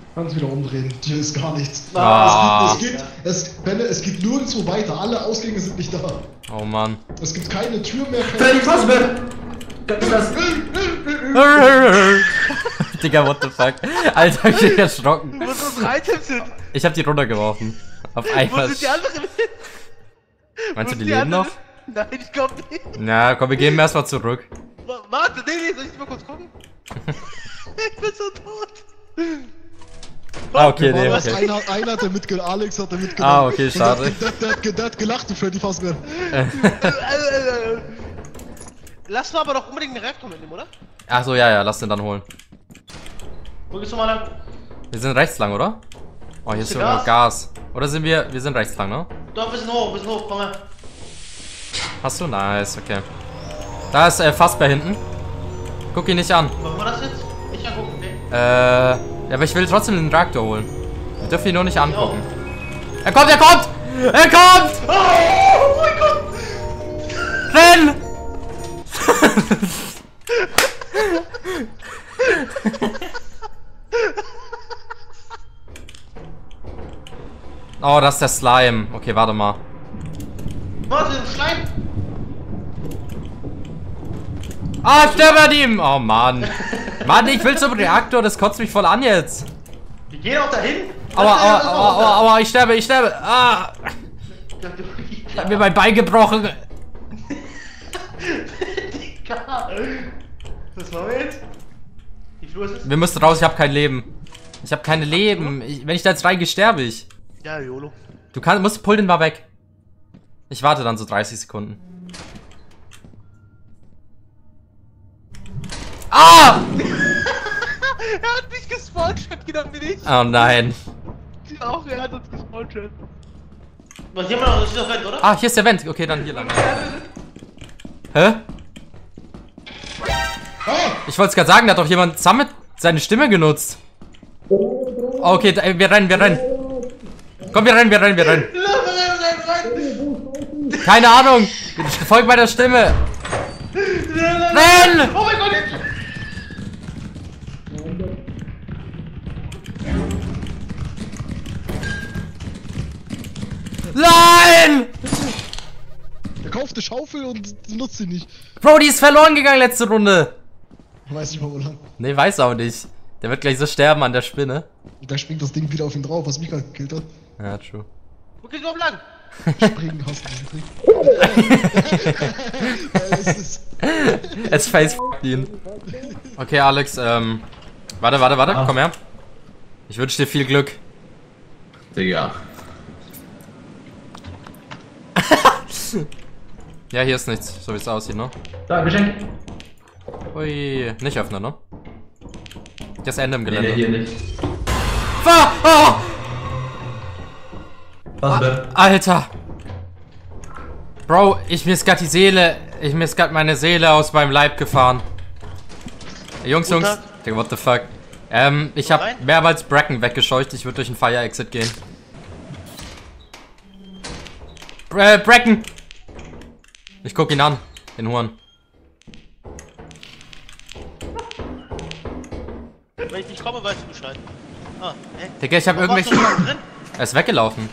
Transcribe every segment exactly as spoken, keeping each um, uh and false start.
Kannst wieder umdrehen. Hier ist gar nichts. Ah. Es, geht, es, geht, es, Benne, es geht nirgendwo weiter. Alle Ausgänge sind nicht da. Oh Mann. Es gibt keine Tür mehr. Freddy Fazbear! Das ist das. Digga, what the fuck? Alter, hab ich mich erschrocken. Wo unsere Items sind? Ich hab die runtergeworfen. Auf einmal. Wo sind die anderen? Meinst du, Wo die sind leben noch? Nein, ich glaub nicht. Na, komm, wir gehen erstmal zurück. Wa- Warte, nee, nee, soll ich mal kurz gucken? Ich bin so tot. Ah, okay, nee, Was, okay. einer, einer hat er mitgenommen, Alex hat er mitgenommen. Ah, okay, schade. Der, der, der, der, der hat gelacht, du Freddy Fazbear. Lass du aber doch unbedingt einen Reaktor mitnehmen, oder? Ach so, ja, ja, lass den dann holen. Wo gehst du mal lang? Wir sind rechts lang, oder? Oh, hier ist Ist sogar Gas? Gas. Oder sind wir, wir sind rechts lang, ne? Doch, wir sind hoch, wir sind hoch, komm her. Hast du? Nice, okay. Da ist äh, Fazbear hinten. Guck ihn nicht an. Machen wir das jetzt? Ich angucken, okay. Äh, ja, aber ich will trotzdem den Reaktor holen. Wir dürfen ihn nur nicht angucken. Er kommt, er kommt! Er kommt! Oh mein Gott! Renn! Oh, das ist der Slime. Okay, warte mal. Warte, ein Schleim! Ah, ich sterbe an ihm! Oh, Mann. Mann, ich will zum Reaktor, das kotzt mich voll an jetzt. Wir gehen auch dahin! Aua, aua, aua, aua, aua, ich sterbe, ich sterbe. Ah! Ich hab mir mein Bein gebrochen. Digga! Was machen wir jetzt? Wie viel Uhr ist es? Wir müssen raus, ich habe kein Leben. Ich habe keine Leben. Ich, wenn ich da jetzt reingehe, sterbe ich. Ja, YOLO. Du kannst, musst, pull den mal weg. Ich warte dann so dreißig Sekunden. Ah! Er hat mich gespawnt, genau wie ich. Oh nein. Auch, er hat uns gespawnt. Was, hier haben wir noch, das ist doch Vent, oder? Ah, hier ist der Vent. Okay, dann hier lang. Hä? Ich wollte es gerade sagen, da hat doch jemand Summit seine Stimme genutzt. Okay, da, wir rennen, wir rennen. Komm, wir rennen, wir rennen, wir rennen. Keine Ahnung. Folg meiner Stimme. Renn! Oh mein Gott, jetzt! Nein! Er kauft eine Schaufel und nutzt sie nicht. Bro, die ist verloren gegangen letzte Runde. Ich weiß nicht mal, wo lang. Nee, weiß auch nicht. Der wird gleich so sterben an der Spinne. Und da springt das Ding wieder auf ihn drauf, was mich gerade gekillt hat. Ja, true. Wo geht's überhaupt lang? Springen hast du diesen Trick. Ja, es ist Es face ihn. Okay, Alex, ähm. Warte, warte, warte, Ah. komm her. Ich wünsche dir viel Glück. Digga. Ja, hier ist nichts, so wie es aussieht, ne? Da, Geschenk. Ui, nicht öffnen, ne? Das Ende im Nee, Gelände. nee, hier nicht. Ah, oh, Was denn? Alter! Bro, ich mir ist grad die Seele. Ich mir ist grad meine Seele aus meinem Leib gefahren. Hey, Jungs, Guten Jungs. Tag. Digga, what the fuck? Ähm, ich hab Rein? mehrmals Bracken weggescheucht. Ich würde durch einen Fire Exit gehen. Bra äh, Bracken! Ich guck ihn an. Den Huren. Wenn ich nicht komme, weißt du Bescheid. Ah, hä? Digga, ich hab Warum warst irgendwelche. du schon drin? Er ist weggelaufen.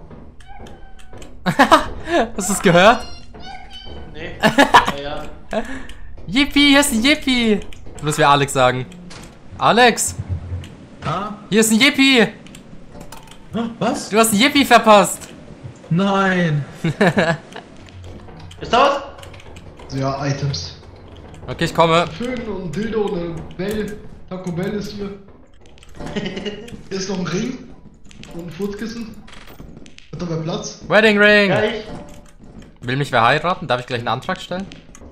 Hast du es gehört? Nee. Ja, ja. Yippie, hier ist ein Yippie! Muss wir Alex sagen. Alex! Ah? Hier ist ein Yippie! Was? Du hast ein Yippie verpasst! Nein! Ist da was? ja, Items. Okay, ich komme. Föhn und Dildo und eine Bell. Taco Bell ist hier. Hier ist noch ein Ring. Und ein Furzkissen. Hat da mehr Platz? Wedding Ring! Ja, ich. Will mich wer heiraten? Darf ich gleich einen Antrag stellen?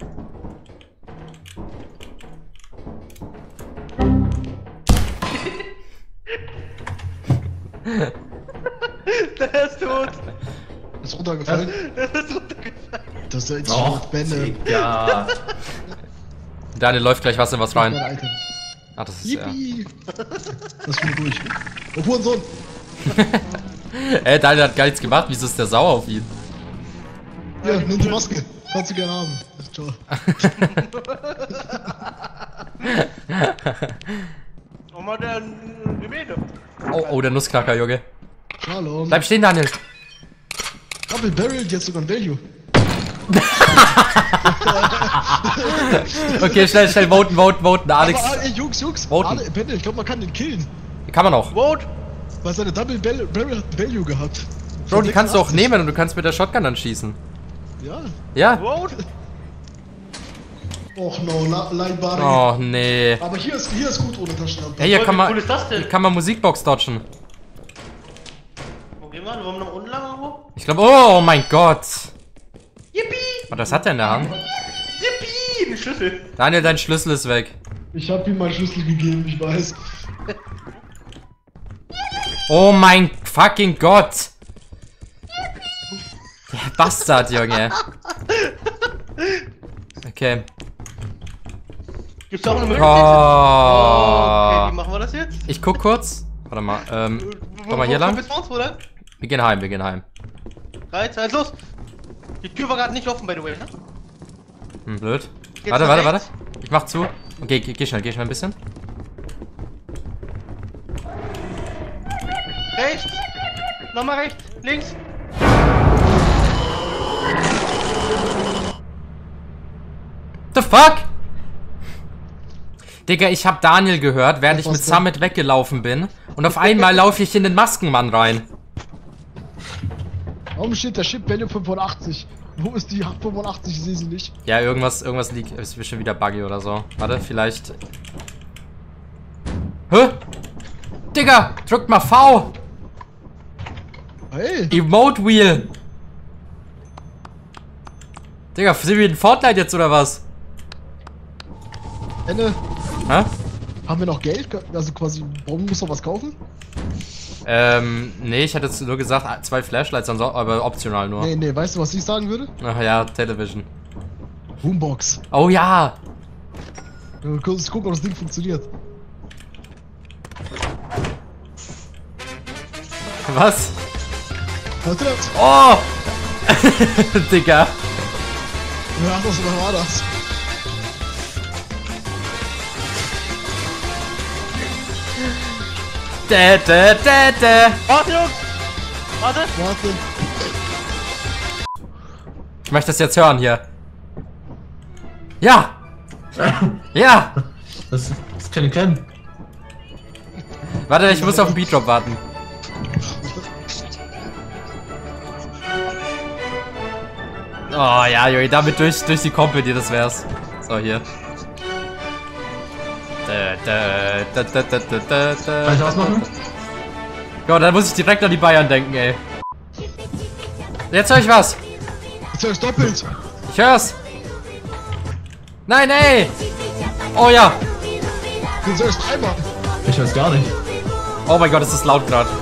Der ist tot. Ist runtergefallen. Der ist runtergefallen. Das ist ja jetzt Oh, schon Bände. Digga. Daniel läuft gleich was in was rein. Mein Item. Ach, das ist ja. Yippie! Das ist durch. Oh, Hurensohn! Ey, Daniel hat gar nichts gemacht. Wieso ist der sauer auf ihn? Ja, nimm die Maske. Kannst du gerne haben. Ciao. Oh Mann, der Gemälde. Oh, oh, der Nussknacker, Junge. Hallo. Bleib stehen, Daniel. Double Barrel, jetzt sogar ein Value. Okay, schnell, schnell, voten, voten, voten, Alex. Aber, ey, Jungs, Jungs. Voten. Ale, Benne, ich glaube, man kann den killen. Kann man auch. Vote! Weil seine Double Barrel, Barrel hat ein Value gehabt. Bro, die kannst du auch sechsundachtzig. nehmen und du kannst mit der Shotgun dann schießen. Ja. Ja. Vote! Och no, la, Leibari. Oh, nee. Aber hier ist, hier ist gut ohne Taschenlampe. Hey, hier Wie kann man, cool ist das denn? hier kann man Musikbox dodgen. Wo gehen wir? Wollen wir noch unten lang irgendwo? Ich glaube, oh mein Gott. Yippie! Was das hat der in der Hand? Yippie! Den Schlüssel. Daniel, dein Schlüssel ist weg. Ich hab ihm meinen Schlüssel gegeben, ich weiß. Oh mein fucking Gott. Der Bastard, Junge. Okay. Gibt's da auch eine Möglichkeit? Oh. Okay, wie machen wir das jetzt? Ich guck kurz. Warte mal, ähm, komm mal hier lang. Bis uns, oder? Wir gehen heim, wir gehen heim. drei, zwei, eins, los! Die Tür war gerade nicht offen, by the way, ne? Hm, blöd. Geht's Warte, nach warte, warte. rechts? Ich mach zu. Okay, geh, geh schnell, geh schnell ein bisschen. Rechts! Nochmal rechts! Links! The fuck? Digga, ich hab Daniel gehört, während ich Was mit denn? Summit weggelaufen bin. Und auf einmal laufe ich in den Maskenmann rein. Warum steht der Chip Value fünfundachtzig? Wo ist die fünfundachtzig? Ich sehe sie nicht. Ja, irgendwas, irgendwas liegt. Ist bestimmt wieder buggy oder so. Warte, vielleicht. Hä? Digga, drückt mal V. Hey! Emote Wheel. Digga, sind wir in Fortnite jetzt oder was? Ende. Hä? Haben wir noch Geld? Also quasi, warum muss noch was kaufen? Ähm, nee, ich hatte jetzt nur gesagt, zwei Flashlights, ansonsten, aber optional nur. Nee, nee, weißt du, was ich sagen würde? Ach ja, Television. Boombox. Oh ja. Wir kurz gucken, ob das Ding funktioniert. Was? Hört ihr das? Oh! Digga. Ja, das oder war das? Dä, dä, dä, dä. Warte, Jungs! Warte! Warte. Ich möchte das jetzt hören hier. Ja! Ja! Das, das kann ich kennen. Warte, ich muss auf den Beatdrop warten. Oh ja, Junge, damit durch, durch die Company, das wär's. So, hier. Da, da, da, da, da, da, da, da. Kann ich ausmachen? Ja, dann muss ich direkt an die Bayern denken, ey. Jetzt höre ich was. Jetzt hör ich doppelt. Ich hör's. Nein, ey. Oh ja. Jetzt hör ich dreimal. Ich weiß gar nicht. Oh mein Gott, ist das laut gerade.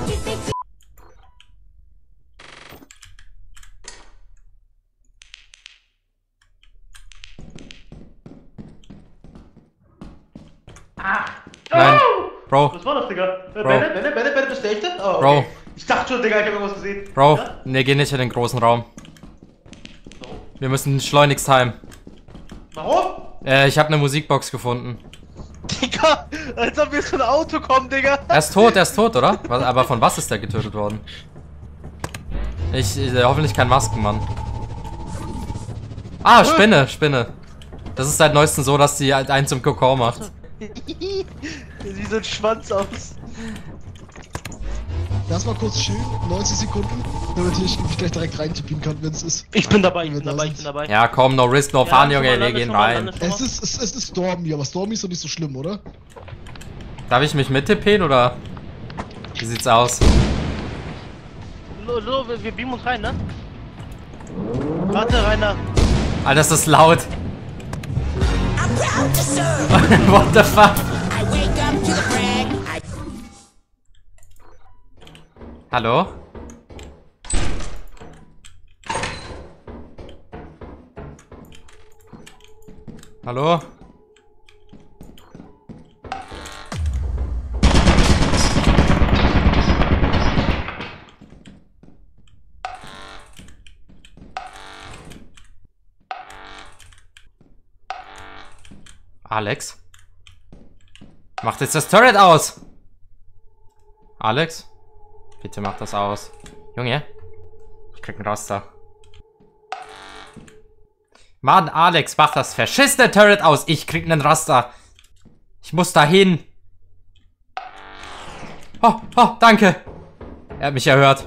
Nein. Bro, Was war das, Digga? Äh, Bro. Benne, Benne, Benne, Benne, bist du echt? Oh, okay. Bro. Ich dachte schon, Digga, ich hab irgendwas gesehen. Bro. Ja? Ne, geh nicht in den großen Raum. Wir müssen schleunigst heim. Warum? Äh, ich habe eine Musikbox gefunden. Digga, als ob wir so ein Auto kommen, Digga. Er ist tot, er ist tot, oder? Was, aber von was ist der getötet worden? Ich, äh, hoffentlich kein Maskenmann. Ah, Spinne, Spinne. Das ist seit neuestem so, dass sie halt einen zum Kokon macht. Sieht so ein Schwanz aus. Lass mal kurz chillen, neunzig Sekunden, damit ich mich gleich direkt reintippen kann, wenn es ist. Ich bin dabei, ich Wenn bin wir da dabei, ich sind. bin dabei. Ja, komm, no risk, no Ja, fun, schon Junge, mal, wir lande gehen schon mal, rein. lande schon mal. Es ist, es, es ist Stormy, aber Stormy ist doch nicht so schlimm, oder? Darf ich mich mittippen oder? Wie sieht's aus? So, so, wir, wir beamen uns rein, ne? Warte, Rainer. Alter, ist das laut. I'm proud to serve. What the fuck? I wake up to the brag. I Hallo? Hallo? Alex? Macht jetzt das Turret aus! Alex? Bitte mach das aus. Junge, ich krieg ein Raster. Mann, Alex, mach das verschissene Turret aus. Ich krieg einen Raster. Ich muss dahin. Oh, oh, danke. Er hat mich erhört.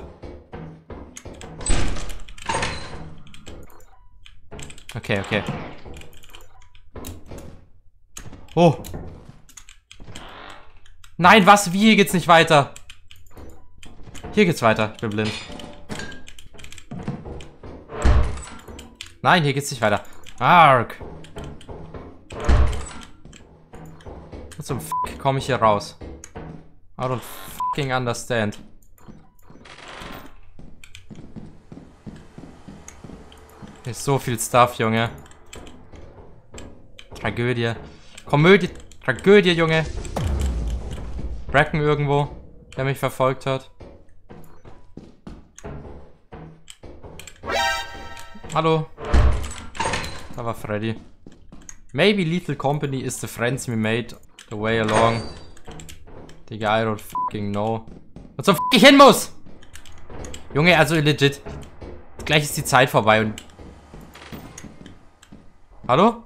Okay, okay. Oh. Nein, was? Wie? Hier geht's nicht weiter. Hier geht's weiter. Ich bin blind. Nein, hier geht's nicht weiter. Arg. Was zum F*** komme ich hier raus? I don't fucking understand. Hier ist so viel Stuff, Junge. Tragödie. Komödie. Tragödie, Junge. Bracken irgendwo, der mich verfolgt hat. Hallo. Da war Freddy. Maybe Lethal Company is the friends we made the way along. Digga, I don't fucking know. Und zum F*** ich hin muss! Junge, also legit. Gleich ist die Zeit vorbei und... Hallo?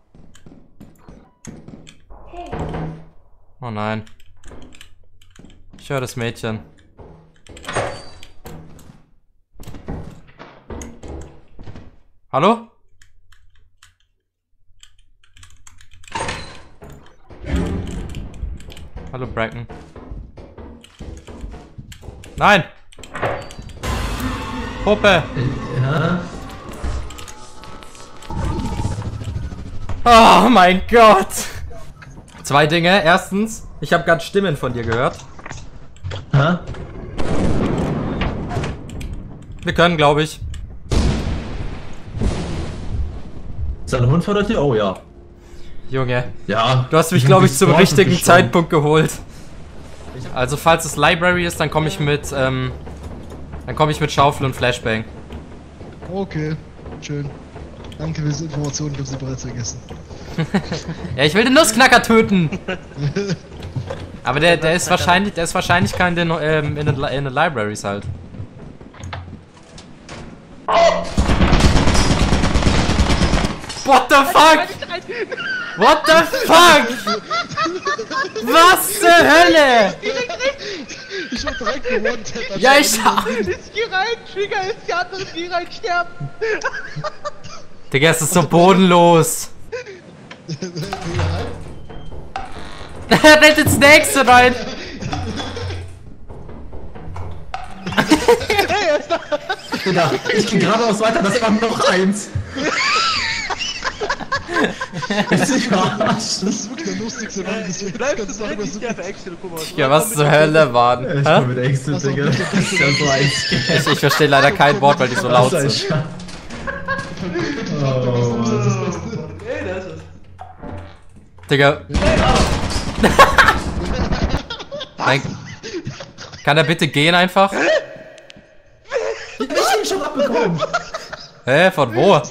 Oh nein. Ich höre das Mädchen. Hallo? Hallo Bracken. Nein! Puppe! Ja. Oh mein Gott! Zwei Dinge. Erstens, ich habe gerade Stimmen von dir gehört. Hä? Wir können, glaube ich. Ist da ein Hund vor der Tür? Oh ja. Junge. Ja. Du hast mich, glaube ich, zum richtigen Zeitpunkt geholt. Also, falls es Library ist, dann komme ich mit, ähm... Dann komme ich mit Schaufel und Flashbang. Okay, schön. Danke für diese Informationen, ich habe sie bereits vergessen. Ja, ich will den Nussknacker töten! Aber der, der ist wahrscheinlich, der ist wahrscheinlich kein den, ähm, in, den, in den Libraries halt. What the fuck? What the fuck? Was zur Hölle? Ich wurde direkt gewontet. Ja, ich auch. Ist hier rein, Trigger ist die andere, die rein sterben. Digga, es ist so bodenlos. Er rennt ins nächste rein. Digga, ich geh geradeaus weiter, das war noch eins. Ist nicht verarscht. Das ist wirklich der lustigste Mann, das wir Bleibst ganz du drin, sagen, ich sterbe Excel, guck mal. Ja, was zur Hölle, Mann? Ich Hä? komm mit Excel, Digga. Das ist ja so ein Scam. Ich, ich verstehe leider kein Wort, weil die so laut Das ist sind. ein Oh, Mann. Ey, da ist es. Digga. Nein. Kann er bitte gehen einfach? Ich hab ihn schon abbekommen. Hä, von wo?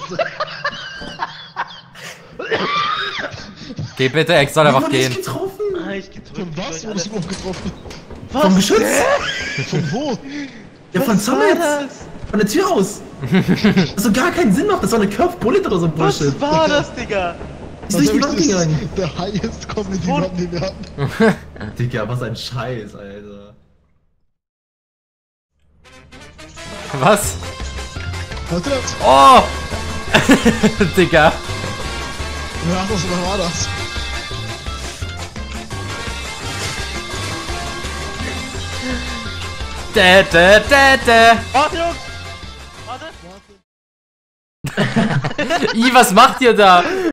Geh bitte, Ex soll einfach Ich wurde gehen. nicht getroffen. Ah, ich geh zurück. Von was wurdest du überhaupt getroffen? Vom Geschütz. Von wo? Ja, von Summit. Von der Tür aus. Das so gar keinen Sinn macht. Das war eine Curve Bullet oder so Bullshit. Was war das, Digga? Ist durch die Das Wand ist gegangen. der highest Comedy Run, den wir hatten. Digga, was ein Scheiß, Alter. Was? Was jetzt? Oh! Digga. Ja, was war das? Dä, dä, dä, dä. Warte, Jungs! Warte! I, was macht ihr da?